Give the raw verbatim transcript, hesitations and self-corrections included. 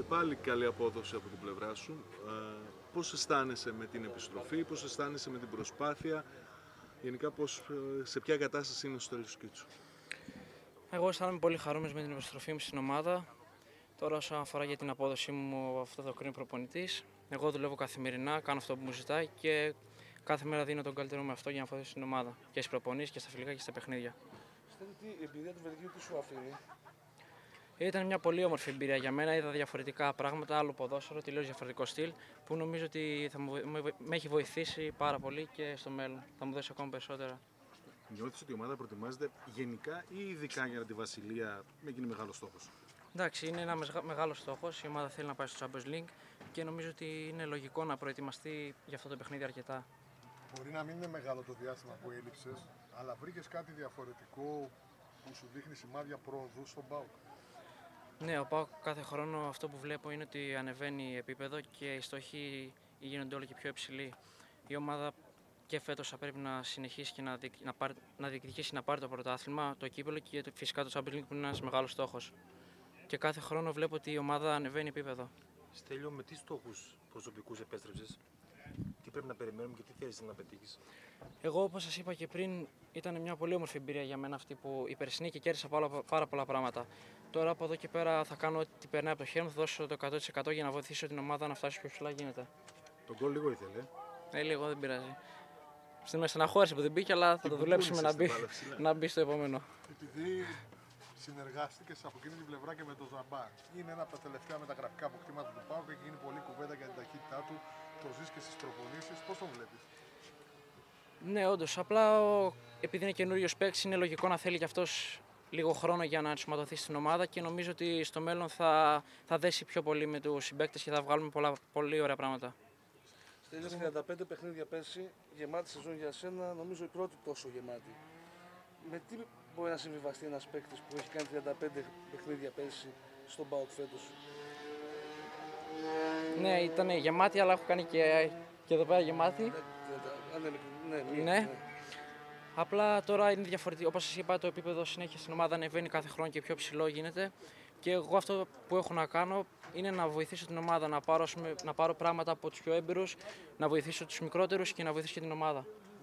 πάλι καλή απόδοση από την πλευρά σου. Ε, πώς αισθάνεσαι με την επιστροφή, πώς αισθάνεσαι με την προσπάθεια, γενικά πώς, σε ποια κατάσταση είναι στο τέλος του Κίτσου? Εγώ αισθάνομαι πολύ χαρούμενος με την επιστροφή μου στην ομάδα. Τώρα, όσον αφορά για την απόδοσή μου, αυτό το κρίνει προπονητής. Εγώ δουλεύω καθημερινά, κάνω αυτό που μου ζητάει και κάθε μέρα δίνω τον καλύτερο μου αυτό για να βοηθήσω την ομάδα. Και στις προπονήσεις και στα φιλικά και στα παιχνίδια. Πιστεύετε ότι η εμπειρία του Βελγίου τι σου αφήνει? Ήταν μια πολύ όμορφη εμπειρία για μένα. Είδα διαφορετικά πράγματα, άλλο ποδόσφαιρο, τελείως διαφορετικό στυλ που νομίζω ότι θα μου, με έχει βοηθήσει πάρα πολύ και στο μέλλον. Θα μου δώσει ακόμα περισσότερα. Νιώθεις ότι η ομάδα προετοιμάζεται γενικά ή ειδικά για τη Βασιλεία με γίνει μεγάλος στόχος? Εντάξει, είναι ένα μεγάλο στόχο. Η ομάδα θέλει να πάει στο Champions League και νομίζω ότι είναι λογικό να προετοιμαστεί για αυτό το παιχνίδι αρκετά. Μπορεί να μην είναι μεγάλο το διάστημα που έλειψες, αλλά βρήκες κάτι διαφορετικό που σου δείχνει σημάδια πρόοδου στον ΠΑΟΚ? Ναι, ο ΠΑΟΚ κάθε χρόνο αυτό που βλέπω είναι ότι ανεβαίνει επίπεδο και οι στόχοι γίνονται όλο και πιο υψηλοί. Η ομάδα και φέτος θα πρέπει να συνεχίσει και να, να, πάρει, να διεκδικήσει να πάρει το πρωτάθλημα, το κύπελλο και φυσικά το Champions League που είναι ένας μεγάλος στόχος. Και κάθε χρόνο βλέπω ότι η ομάδα ανεβαίνει επίπεδο. Στέλιο, με τι στόχους προσωπικούς επέστρεψες, τι πρέπει να περιμένουμε και τι θέλεις να πετύχεις? Εγώ, όπως σας είπα και πριν, ήταν μια πολύ όμορφη εμπειρία για μένα αυτή που η περσινή και κέρδισα πάρα, πάρα πολλά πράγματα. Τώρα από εδώ και πέρα θα κάνω ό,τι περνάει από το χέρι μου, θα δώσω το εκατό τοις εκατό για να βοηθήσω την ομάδα να φτάσει πιο ψηλά γίνεται. Τον γκολ λίγο ήθελε. Ε, λίγο δεν πειράζει. Στην με στεναχώρησε που δεν μπήκε, αλλά θα το δουλέψουμε να μπει, να μπει στο επόμενο. Επειδή συνεργάστηκες από εκείνη την πλευρά και με τον Ζαμπά, είναι ένα από τα τελευταία μεταγραφικά αποκτήματα του ΠΑΟΚ και έχει γίνει πολλή κουβέντα για την ταχύτητά του. Το ζεις και στις προπονήσεις. Πώς το βλέπεις? Ναι, όντως. Απλά ο, επειδή είναι καινούριος παίκτης, είναι λογικό να θέλει κι αυτός λίγο χρόνο για να ενσωματωθεί στην ομάδα και νομίζω ότι στο μέλλον θα, θα δέσει πιο πολύ με τους συμπαίκτες και θα βγάλουμε πολλά, πολύ ωραία πράγματα. Στέλιο, τριάντα πέντε παιχνίδια πέρσι, γεμάτη σεζόν για σένα, νομίζω η πρώτη τόσο γεμάτη. Με τι μπορεί να συμβιβαστεί ένας παίκτης που έχει κάνει τριάντα πέντε παιχνίδια πέρσι στον ΠΑΟΚ φέτος? Ναι, ήταν γεμάτη, αλλά έχω κάνει και, και εδώ πέρα γεμάτη. Ναι, ναι, ναι, ναι, ναι. Απλά τώρα είναι διαφορετικό. Όπως σας είπα, το επίπεδο συνέχεια στην ομάδα ανεβαίνει κάθε χρόνο και πιο ψηλό γίνεται. Και εγώ αυτό που έχω να κάνω είναι να βοηθήσω την ομάδα, να πάρω, να πάρω πράγματα από τους πιο έμπειρους, να βοηθήσω τους μικρότερους και να βοηθήσω και την ομάδα.